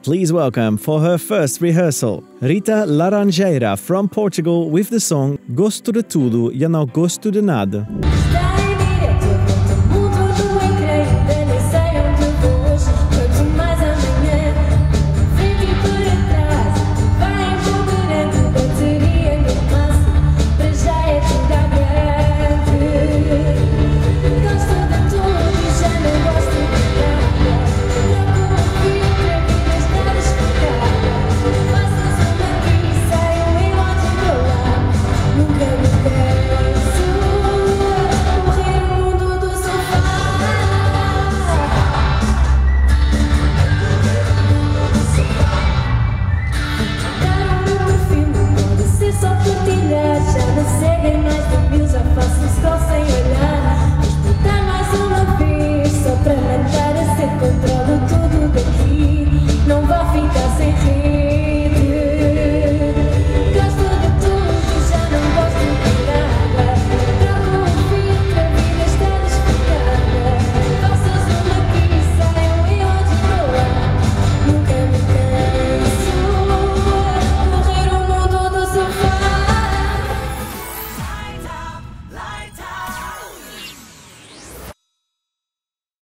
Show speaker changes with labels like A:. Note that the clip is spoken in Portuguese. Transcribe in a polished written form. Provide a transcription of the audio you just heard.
A: Please welcome for her first rehearsal, Rita Laranjeira from Portugal with the song Gosto de Tudo e Não Gosto de Nada.